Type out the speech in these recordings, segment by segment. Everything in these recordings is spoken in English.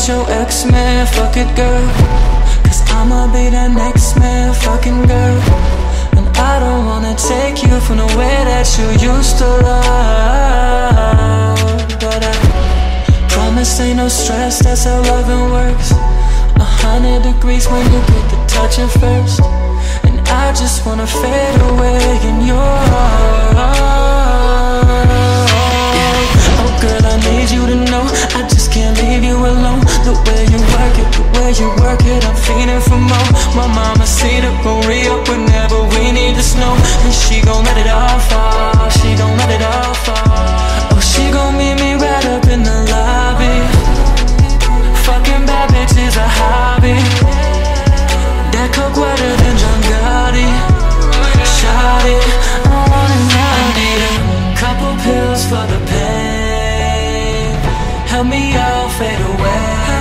with your ex, man, fuck it, girl. Cause I'ma be that next man, fucking girl. And I don't wanna take you from the way that you used to love. But I promise ain't no stress, that's how loving works. 100 degrees when you get the touching first. And I just wanna fade away in your arms. Oh girl, I need you to know I just can't leave you alone. The way you work it, the way you work it, I'm feeling for more. My mama see the gon' re-up whenever we need the snow. And she gon' let it all fall, she gon' let it all fall. Oh, she gon' meet me right up in the lobby. Fucking bad bitch is a hobby. That coke wetter than John Gotti. Shot it, I want it, I need a couple pills for the pain. Help me out, fade away.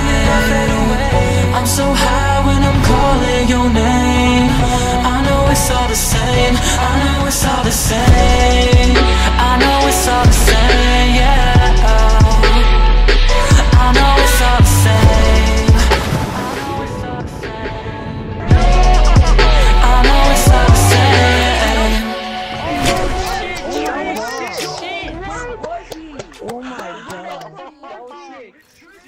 I'm so high when I'm calling your name. I know it's all the same, I know it's all the same. I know it's all the same, yeah. I know it's all the same. I know it's all the same. Oh my god.